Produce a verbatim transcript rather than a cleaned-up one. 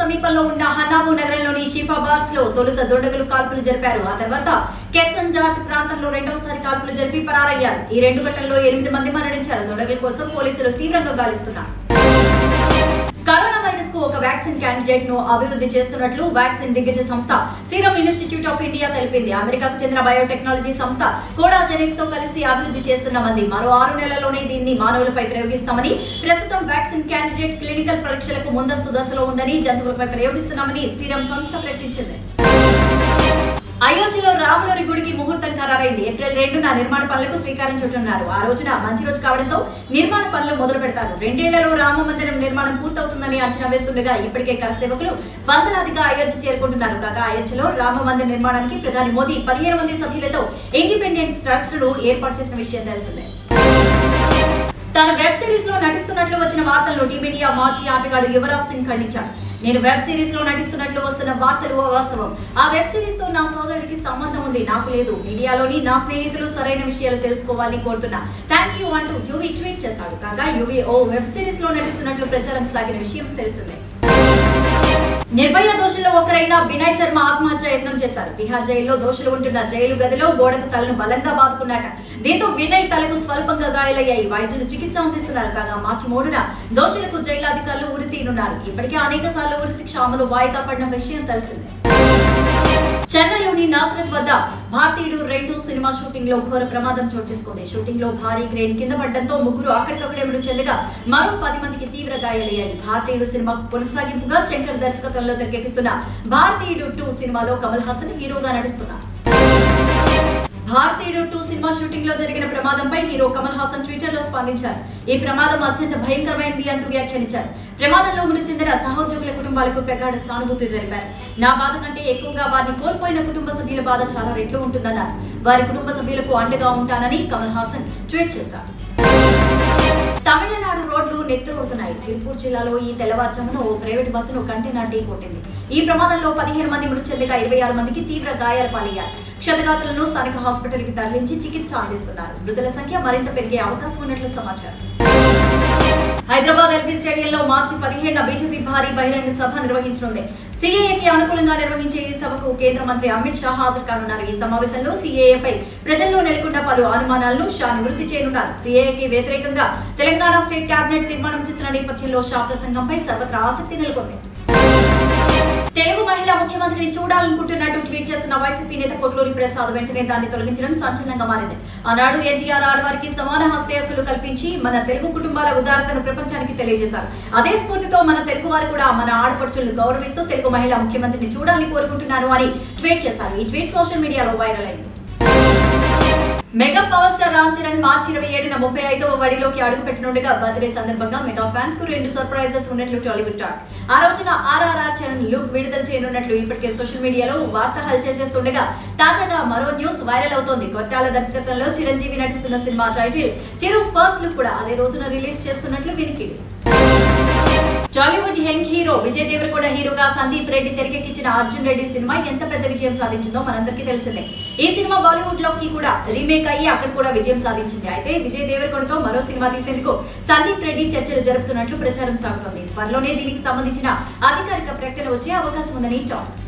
సమీపంలో ఉన్న హనాబు నగరంలోని షిఫా బార్స్ లో తొలుత దుండగులు కాల్పులు జరిపారు. ఆ తర్వాత కెసన్ జాట్ ప్రాంతంలో రెండవసారి కాల్పులు జరిపి పరారయ్యారు. ఈ రెండు ఘటనల్లో ఎనిమిది మంది మరణించారు. దుండగుల కోసం పోలీసులు తీవ్రంగా గాలిస్తున్నారు. కరోనా వైరస్ కు ఒక వ్యాక్సిన్ క్యాండిడేట్ ను అభివృద్ధి చేస్తున్నట్లు వ్యాక్సిన్ దిగ్గజ సంస్థ సీరం ఇన్స్టిట్యూట్ ఆఫ్ ఇండియా తెలిపింది. అమెరికాకు చెందిన బయోటెక్నాలజీ సంస్థ కోడాజెనిక్స్ తో కలిసి అభివృద్ధి చేస్తున్నామని, మరో ఆరు నెలల్లోనే దీన్ని మానవులపై ప్రయోగిస్తామని, ప్రస్తుతం వ్యాక్సిన్ క్యాండిడేట్ క్లినికల్ పరీక్షలకు ముందస్తు దశలో ఉందని, జంతువులపై ప్రయోగిస్తున్నామని సీరం సంస్థ ప్రకటించింది. అయోధ్యలో రాములవారి గుడికి ముహూర్తం ఖరారైంది. ఏప్రిల్ రెండున నిర్మాణ పనులకు శ్రీకారం చుట్టనున్నారు. ఆ రోజున మంచి రోజు కావడంతో నిర్మాణ పనులు మొదలు పెడతారు. రెండేళ్లలో రామ మందిరం నిర్మాణం పూర్తవుతుందని అంచనా వేస్తుండగా ఇప్పటికే కరసేవకులు వందలాదిగా అయోధ్య చేరుకుంటున్నారు. కాగా అయోధ్యలో రామ మందిర నిర్మాణానికి ప్రధాని మోదీ పదిహేను మంది సభ్యులతో ఇండిపెండెంట్ ట్రస్ట్ ను ఏర్పాటు చేసిన విషయం తెలిసిందే. తన వెబ్ సిరీస్ లో నటిస్తున్నట్లు వచ్చిన వార్తలను టీమిండియా మాజీ ఆటగాడు యువరాజ్ సింగ్ ఖండించాడు. నేను వెబ్ సిరీస్ లో నటిస్తున్నట్లు వస్తున్న వార్తలు అవాస్తవం. ఆ వెబ్ సిరీస్ తో నా సోదరుడికి సంబంధం ఉంది, నాకు లేదు. మీడియాలోని నా స్నేహితులు సరైన విషయాలు తెలుసుకోవాలని కోరుతున్నా. థ్యాంక్ యూ అంటూ యువి ట్వీట్ చేశాడు. కాగా యువి ఓ వెబ్ సిరీస్ లో నటిస్తున్నట్లు ప్రచారం సాగిన విషయం తెలిసిందే. నిర్భయ దోషుల్లో ఒకరైన వినయ్ శర్మ ఆత్మహత్య యత్నం చేశారు. తిహార్ జైల్లో దోషులు ఉంటున్న జైలు గదిలో గోడకు తలను బలంగా బాదుకున్నాట. దీంతో వినయ్ తలకు స్వల్పంగా గాయాలయ్యాయి. వైద్యులు చికిత్స అందిస్తున్నారు. కాగా మార్చి మూడున దోషులకు జైలు అధికారులు ఉరి తీయనున్నారు. ఇప్పటికే అనేక సార్లు ఉరి శిక్ష అమలు వాయిదా పడిన విషయం తెలిసిందే. చెన్నైలోని నాసరత్ వద్ద భారతీయుడు రెండు సినిమా షూటింగ్ లో ఘోర ప్రమాదం చోటు చేసుకుంది. షూటింగ్ లో భారీ క్రేన్ కింద పడడంతో ముగ్గురు అక్కడికక్కడే మృతి చెందగా మరో పది మందికి తీవ్ర గాయాలయ్యాయి. భారతీయుడు సినిమా కొనసాగింపుగా శంకర్ దర్శకత్వంలో తెరకెక్కిస్తున్న భారతీయుడు టూ సినిమాలో కమల్ హాసన్ హీరోగా నటిస్తున్నారు. భారతీయుడు టూ సినిమా షూటింగ్ లో జరిగిన ప్రమాదంపై హీరో కమల్ హాసన్ ట్విట్టర్ లో స్పందించారు. ఈ ప్రమాదం అత్యంత భయంకరమైంది అంటూ వ్యాఖ్యానించారు. ప్రమాదంలో మృతి చెందిన సహోద్యోగుల కుటుంబాలకు ప్రగాఢ సానుభూతి తెలిపారు. నా బాధ కంటే ఎక్కువగా వారిని కోల్పోయిన కుటుంబ సభ్యుల బాధ చాలా రెట్లు ఉంటుందన్నారు. వారి కుటుంబ సభ్యులకు అండగా ఉంటానని కమల్ హాసన్ ట్వీట్ చేశారు. తమిళనాడు రోడ్లు నెత్తురవుతున్నాయి. తిరుపూర్ జిల్లాలో ఈ తెల్లవారుజామున ఓ ప్రైవేట్ బస్సును కంటైనర్ ఢీ కొట్టింది. ఈ ప్రమాదంలో పదిహేను మంది మృతి చెందగా ఇరవై ఆరు మందికి తీవ్ర గాయాల పాలయ్యారు. క్షతగాత్రులను స్థానిక హాస్పిటల్ కి తరలించి చికిత్స అందిస్తున్నారు. మృతుల సంఖ్య మరింత పెరిగే అవకాశం ఉన్నట్లు సమాచారం. హైదరాబాద్ ఎల్బీ స్టేడియంలో మార్చి పదిహేనున బీజేపీ భారీ బహిరంగ సభ నిర్వహించనుంది. సీఏఏకి అనుకూలంగా నిర్వహించే ఈ సభకు కేంద్ర మంత్రి అమిత్ షా హాజరు కానున్నారు. ఈ సమావేశంలో సీఏఏపై ప్రజల్లో నెలకొన్న పలు అనుమానాలను షా నివృత్తి చేయనున్నారు. సీఏఏకి వ్యతిరేకంగా తెలంగాణ స్టేట్ కేబినెట్ తీర్మానం చేసిన నేపథ్యంలో షా ప్రసంగంపై సర్వత్రా ఆసక్తి నెలకొంది. తెలుగు మహిళా ముఖ్యమంత్రిని చూడాలనుకుంటున్నట్టు ట్వీట్ చేసిన వైసీపీ నేత పొట్లూరి ప్రసాద్ వెంటనే దాన్ని తొలగించడం సంచలనంగా మారింది. ఆనాడు ఎన్టీఆర్ ఆడవారికి సమాన హస్త హక్కులు కల్పించి మన తెలుగు కుటుంబాల ఉదారతను ప్రపంచానికి తెలియజేశారు. అదే స్ఫూర్తితో మన తెలుగు వారు కూడా మన ఆడపడుచులను గౌరవిస్తూ తెలుగు మహిళా ముఖ్యమంత్రిని చూడాలని కోరుకుంటున్నారు అని ట్వీట్ చేశారు. ఈ ట్వీట్ సోషల్ మీడియాలో వైరల్ అయింది. Mega power star Ram Charan మార్చి ఇరవై ఏడున ముప్పై ఐదవ వడిలోకి అడుగుపెట్టనుండగా బర్త్డే సందర్భంగా మెగా ఫ్యాన్స్ కు రెండు సర్ప్రైజెస్ ఉన్నట్లు టాలీవుడ్ టాక్. ఆ రోజున ఆర్ఆర్ఆర్ చరణ్ లుక్ విడుదల చేయనున్నట్లు ఇప్పటికే సోషల్ మీడియాలో వార్త హల్చల్ చేస్తుండగా తాజాగా మరో న్యూస్ వైరల్ అవుతోంది. కొట్టాల దర్శకత్వంలో చిరంజీవి నటిస్తున్న cinema title Chiru first look కూడా అదే రోజున రిలీజ్ చేస్తున్నట్లు వినికిడి. Tollywood young hero Vijay Deverakonda హీరోగా సందీప్ రెడ్డి తెరకెక్కించిన అర్జున్ రెడ్డి సినిమా ఎంత పెద్ద విజయం సాధించిందో మనందరికీ తెలిసిందే. ఈ సినిమా బాలీవుడ్ లోకి కూడా రీమేక్ అయ్యి అక్కడ కూడా విజయం సాధించింది. అయితే విజయ్ దేవరకొండతో మరో సినిమా తీసేందుకు సందీప్ రెడ్డి చర్చలు జరుపుతున్నట్లు ప్రచారం సాగుతోంది. త్వరలోనే దీనికి సంబంధించిన అధికారిక ప్రకటన వచ్చే అవకాశం ఉందని టాక్.